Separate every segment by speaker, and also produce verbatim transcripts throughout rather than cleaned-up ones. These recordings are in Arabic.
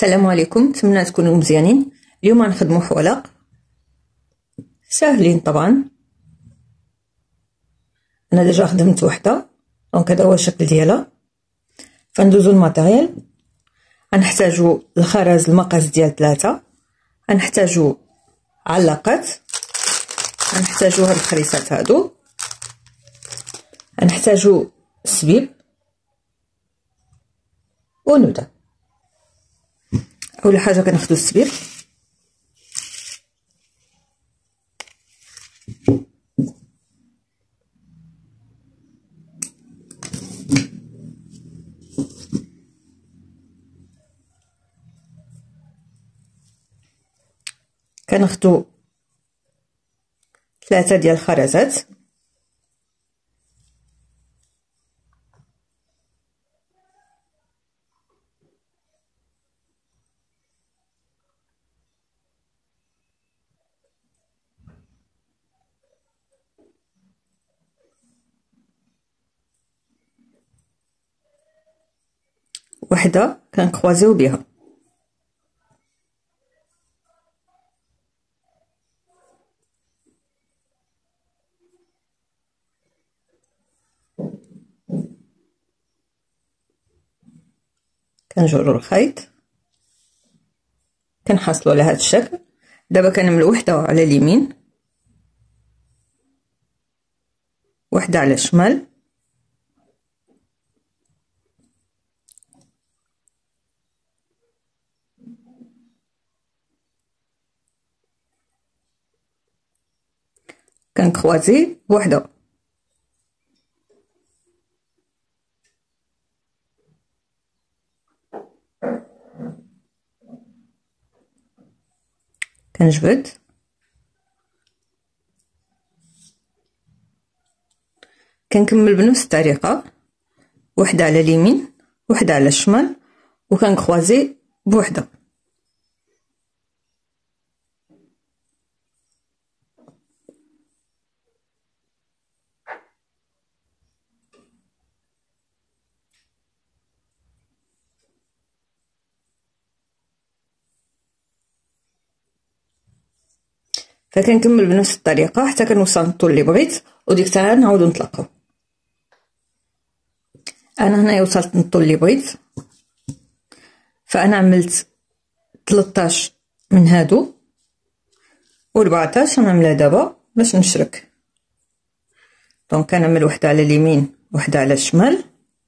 Speaker 1: السلام عليكم، نتمنى تكونوا مزيانين. اليوم غنخدموا حوالق ساهلين طبعا. انا ديجا خدمت وحده، دونك هذا هو الشكل ديالها. فندوزو الماتيريال. غنحتاجو الخرز المقاس ديال ثلاثة، غنحتاجو علاقات، غنحتاجو هاد الخريصات هادو، غنحتاجو السبيب ونوده. اول حاجه كناخدو السبيب، كناخدو ثلاثه ديال الخرزات، وحده كنكروازيو بها. كنجرو الخيط، كنحصلو على هذا الشكل. دابا كنعمل وحده على اليمين، وحده على الشمال، كنكروازي بوحده. كنجبد، كنكمل بنفس الطريقه، وحده على اليمين وحده على الشمال، وكنكروازي بوحده. فكنكمل بنفس الطريقه حتى كنوصل للطول اللي بغيت، وديك الساعه نعاودو نطلقو. انا هنايا وصلت للطول اللي بغيت، فانا عملت ثلاثطاش من هادو و14 غنعملها دابا باش نشرك. دونك كنعمل وحده على اليمين وحده على الشمال،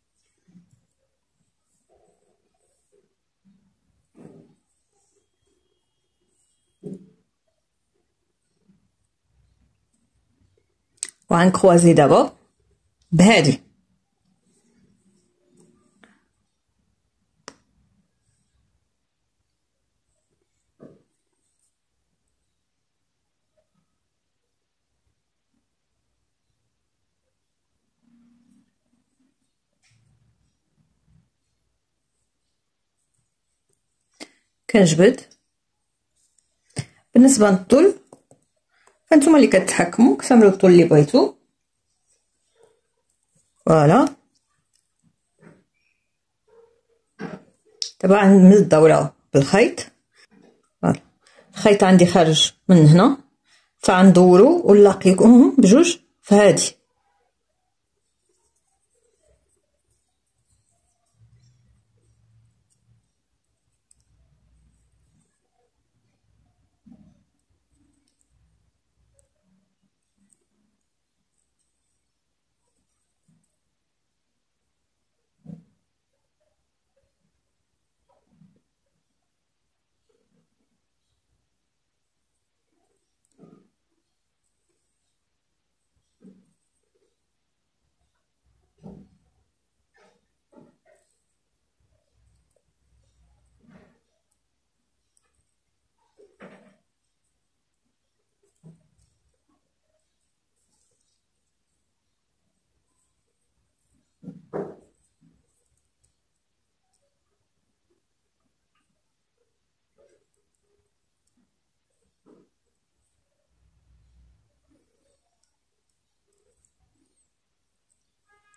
Speaker 1: وغنكروازي دابا بهادي. كنجبد. بالنسبه للطول فانتوما اللي كتحكموا، كتعملوا الطول اللي بغيتو. فوالا دابا غنعمل الدوره بالخيط. فوالا الخيط عندي خارج من هنا، فغندورو ونلاقيكم بجوج في هادي.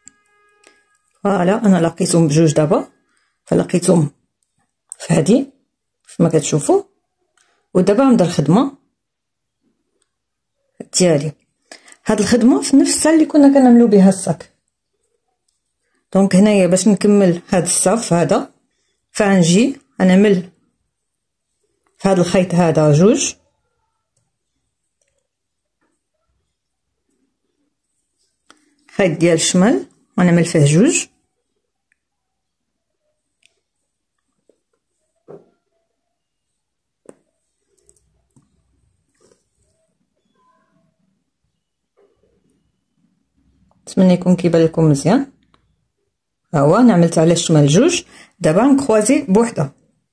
Speaker 1: فوالا انا لقيتهم بجوج دابا، فلقيتهم في هادي كما كتشوفوا. ودابا نبدا الخدمه ديالي. هاد الخدمه في نفس الساعه اللي كنا كنعملو بها الصاك. دونك هنايا باش نكمل هاد الصف هذا فغنجي غنعمل في هاد الخيط هذا جوج، خيط ديال الشمال غنعمل فيه جوج، نتمنى يكون كيبان لكم مزيان. ها هو انا عملت على الشمال جوج، دابا نكروازي بوحده.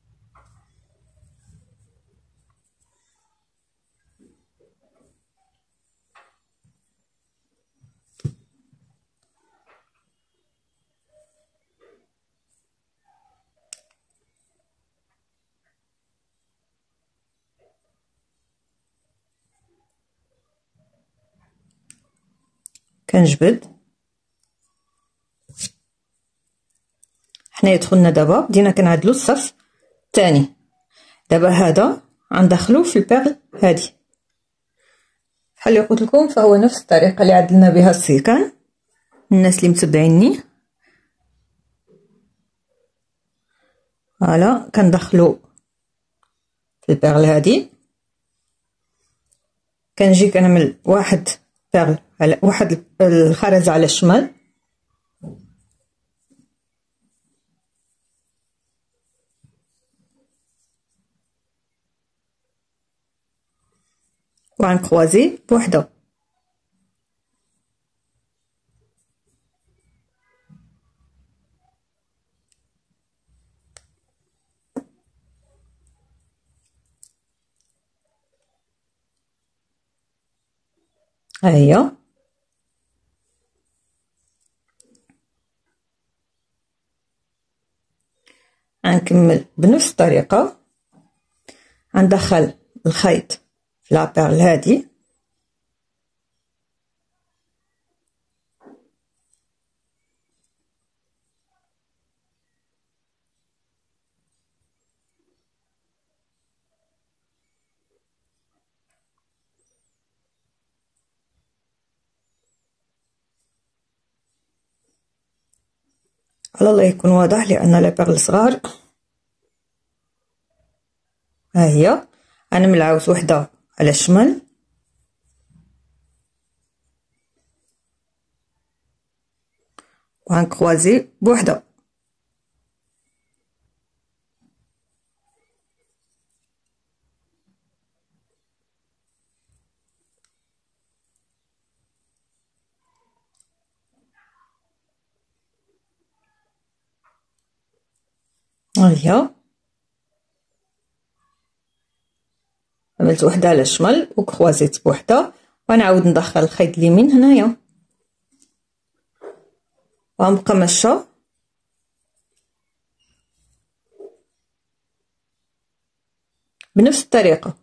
Speaker 1: كنجبد. حنايا دخلنا دابا بدينا كنعدلو الصف الثاني. دابا هذا غندخلو في البيغل هادي بحال اللي قلت لكم، فهو نفس الطريقه اللي عدلنا بها السيكان. الناس اللي متبعيني فوالا كندخلو في البيغل هادي، كنجي كنعمل واحد بيغل على واحد الخرزه على الشمال، وغنكروازي بوحده. ها هي غنكمل بنفس الطريقه، غندخل الخيط في لابيغل هادي، على الله يكون واضح لان لابيغل صغار. ها هي غنعمل عاوز وحده على الشمال، وغنكروازي بوحده. ها هي عملت وحده على الشمال وكروازيت بوحده، ونعاود ندخل الخيط اليمين هنايا، وغنبقى ماشيه بنفس الطريقه.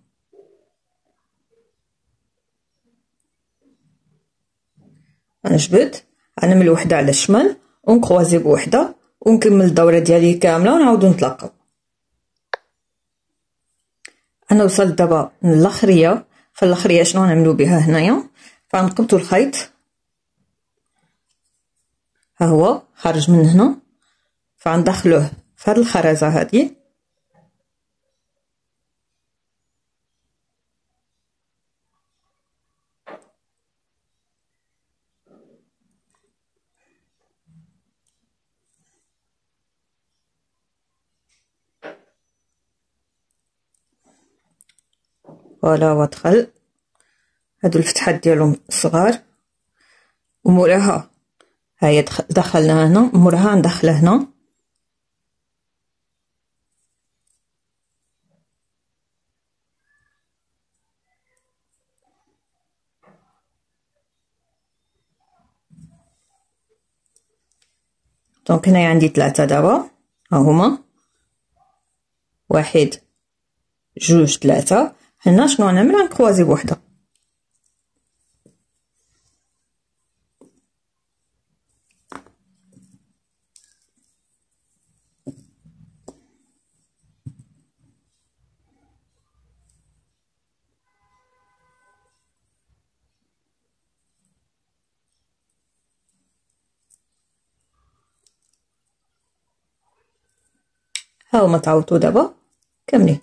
Speaker 1: غنجبد غنعمل وحده على الشمال ونكروازي بوحده، ونكمل الدوره ديالي كامله ونعاودو نتلاقاو. انا وصلت دابا للاخريه. فالاخريه شنو غنعملو بها هنايا؟ فغنقبطو الخيط، ها هو خارج من هنا، فغندخلوه في هاد الخرزه هادي، فوالا هو دخل. هادو الفتحات ديالهم صغار، وموراها هاهي دخلنا هنا، موراها ندخله هنا، دونك هنايا عندي ثلاثة دابا، ها هما واحد جوج ثلاثة. هنا شنو غنعمل؟ غنكروازي بوحده. ها هما تعوضوا دابا كاملين.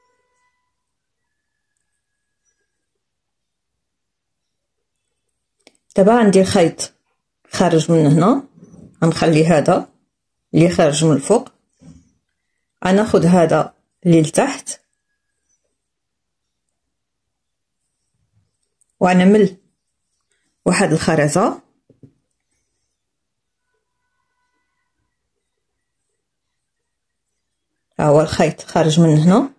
Speaker 1: دابا عندي الخيط خارج من هنا، غنخلي هذا اللي خارج من الفوق، غناخد هذا اللي لتحت وغنعمل واحد الخرزه ها هو الخيط خارج من هنا.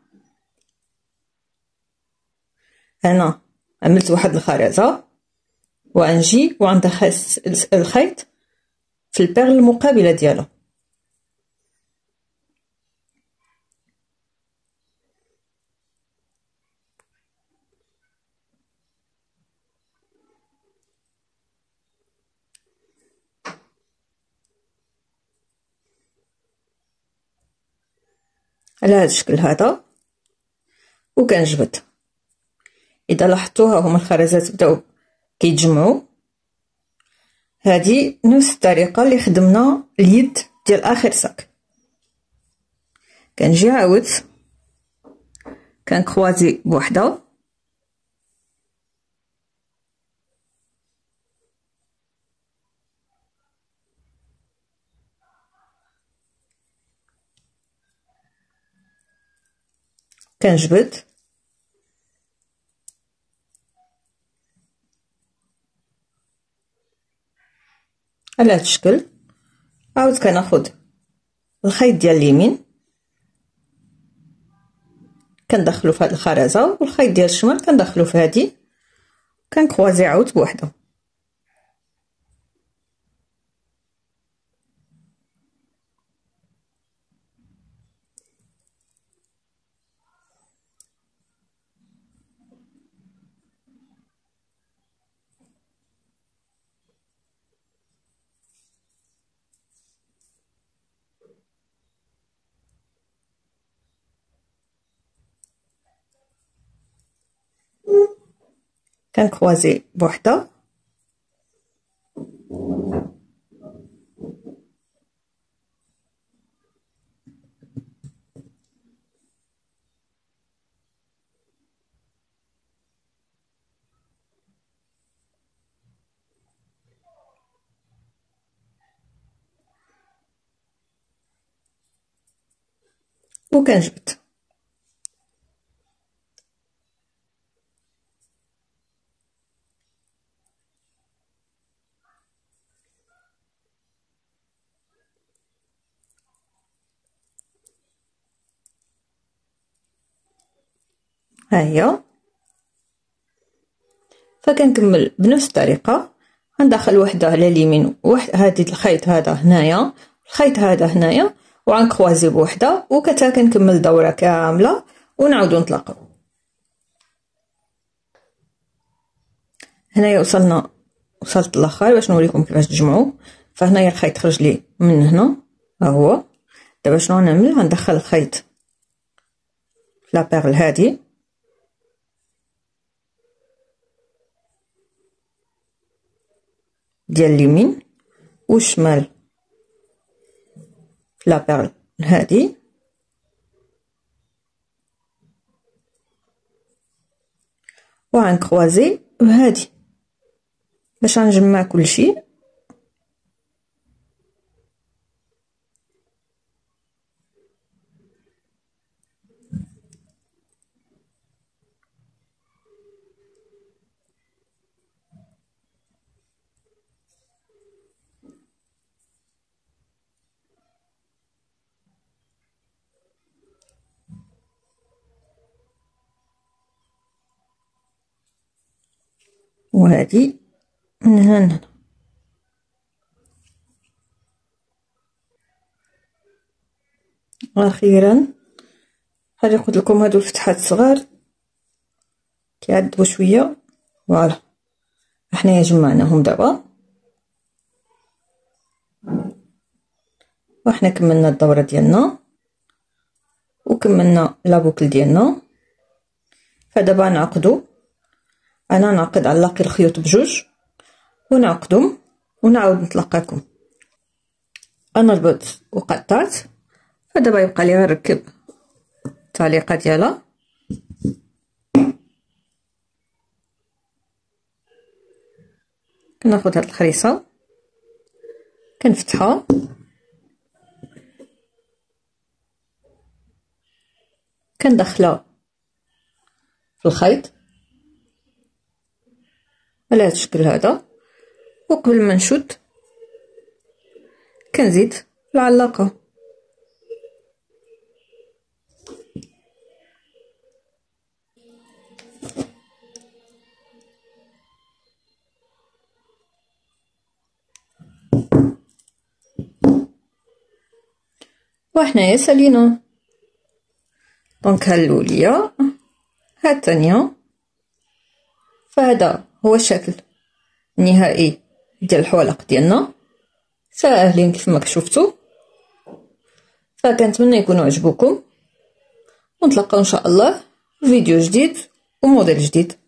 Speaker 1: انا عملت واحد الخرزه وغنجي وغندخل الخيط في البيغ المقابله ديالو. على هذا الشكل هذا وكنجبد. اذا لاحظتوها هما الخرزات بداو كيتجمعوا، هذه نفس الطريقه اللي خدمنا اليد ديال اخر ساك. كنجي عاود كنكروازي بوحده كنجبد على هذا الشكل. عاود كناخد الخيط ديال اليمين كندخلو في هذه الخرزه، والخيط ديال الشمال كندخلو في هذه، كنكروازي عاود بوحده. كنكروازي بوحده وكنجبد. ها هي. فكنكمل بنفس الطريقه، غندخل وحده على اليمين وواحد هذه الخيط هذا هنايا، الخيط هذا هنايا، وغنكروازي بوحده وكتا كنكمل دوره كامله ونعاودو نطلقو. هنايا وصلنا وصلت الاخر باش نوريكم كيفاش تجمعوا. فهنايا الخيط خرج لي من هنا ها هو. دابا شنو غنعمل؟ غندخل الخيط في لابيغل هادي ديال اليمين والشمال في لابيغل هادي، وغنكروازي بهادي باش غنجمع كلشي. وهذه من هنا اخيرا. غادي نقول لكم هادو الفتحات الصغار كيعذبوا شويه. فوالا حنايا جمعناهم دابا وحنا كملنا الدوره ديالنا وكملنا لابوكل ديالنا. فدابا نعقدو، انا نعقد على لاقي الخيوط بجوج ونعقدهم ونعاود نتلاقاكم. انا ربطت وقطعت، فدابا يبقى لي غير نركب التعليقه ديالها. كناخد هاد الخريصه كنفتحها كندخلها في الخيط على هاد الشكل هذا، وقبل ما نشد كنزيد العلاقه. وحنايا سالينا دونك ها الاوليه ها الثانيه. فهذا هو الشكل النهائي ديال الحوالق ديالنا، ساهلين كيف ما شفتوا. فكنتمنى يكونوا عجبوكم، ونتلاقاو ان شاء الله في فيديو جديد وموديل جديد.